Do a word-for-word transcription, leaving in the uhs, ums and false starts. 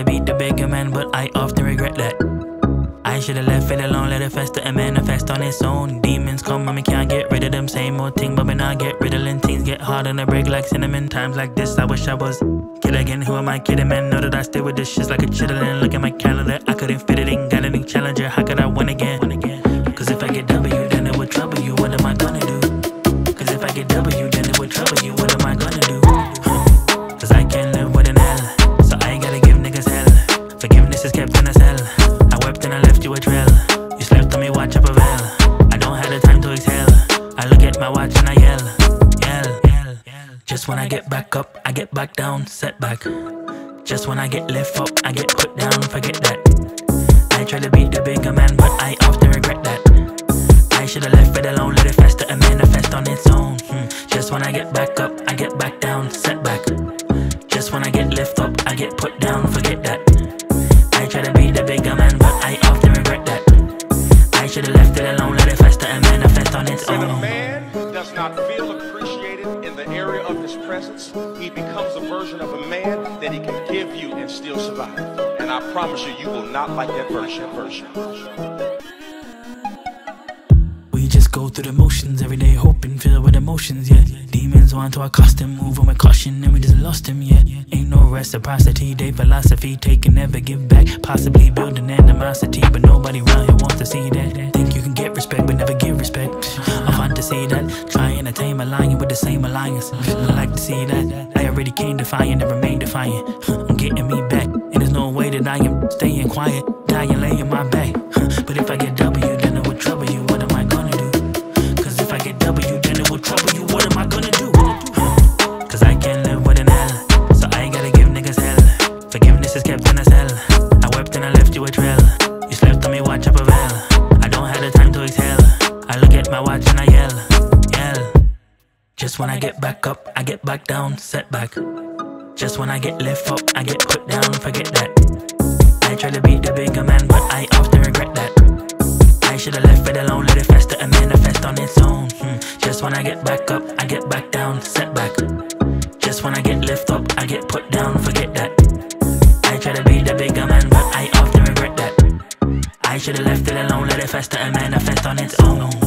be the bigger man, but I often regret that. I should've left it alone, let it fester and manifest on its own. Demons come and me can't get rid of them. Same old thing, but me not get riddling. Things get hard on the break like cinnamon. Times like this, I wish I was kid again. Who am I kidding, man? Know that I stay with this shit like a chitlin'. Look at my calendar, I couldn't fit it in. Got any challenger, how could I win again? Cause if I get W, then it would trouble you. What am I gonna do? Cause if I get W, then it would trouble you. What am I gonna do? Cause I can't live with an L, so I gotta give niggas hell. Forgiveness is kept in a cell. I wept and I left you a trail. You slept on me, watch up a veil. I don't have the time to exhale. I look at my watch and I yell, yell, yell, yell. Just when I get back up, I get back down, setback. Just when I get lift up, I get put down, forget that. I try to be the bigger man, but I often regret that. I should've left it alone, let it fester and manifest on its own. hmm. Just when I get back up, I get back down, setback. Just when I get lift up, I get put down, forget that. I try to be the bigger man, but I often regret that. I should've left it alone, let it fester and manifest on its own. When a man does not feel appreciated in the area of his presence, he becomes a version of a man that he can give you and still survive. And I promise you, you will not like that version. version. We just go through the motions every day, hoping, filled with emotions, yeah. Demons want to accustom, moving with caution, and we just lost him, yeah. Ain't no reciprocity, they philosophy, take and never give back. Possibly building animosity, but nobody around here wants to see that. Think you can get respect, but never give respect. I'm fun to see that, trying to tame a lion with the same alliance. I like to see that, I already came defiant and remain defiant. I'm getting me back, and there's no way that I am staying quiet, dying, laying my back. But if I get W, then it would trouble you, what am I gonna do? Cause if I get W, then it will trouble you. What am I gonna do? Cause I can't live with an L, so I gotta give niggas hell. Forgiveness is kept in a cell. I wept and I left you a trail. You slept on me, watch up a veil. I don't have the time to exhale. I look at my watch and I yell, yell. Just when I get back up, I get back down, setback. Just when I get lift up, I get put down, forget that. I try to be the bigger man, but I often regret that. I should've left it alone, let it fester and manifest on its own. hmm. Just when I get back up, I get back down, setback. Just when I get lift up, I get put down, forget that. I try to be the bigger man, but I often regret that. I should've left it alone, let it fester and manifest on its own.